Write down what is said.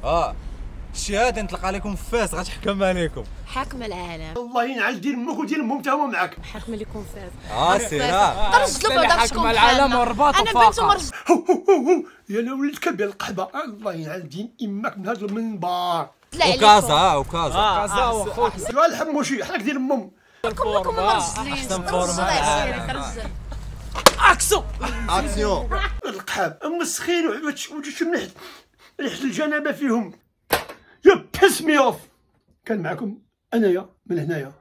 الشهاده نطلق عليكم فاس غتحكم عليكم. حاكم العالم. الله ينعل ديال امك وديال امهم تا هما معاك. حاكم لكم فاس. سيرا ترجلوا بعدا حاكم العالم والرباط انا بنت مرجل. يا لا ولد كبير القحبه. الله ينعل دين امك من هذا المنبر. وكازا كازا وخوت شو الحموشي حناك ديال امهم. كلكم مرجلين. احسن فورما. اكسيون. القحاب مسخين وجيتو من ريحه الجنابه فيهم. يا بيس مي اوف. كان معكم انايا من هنايا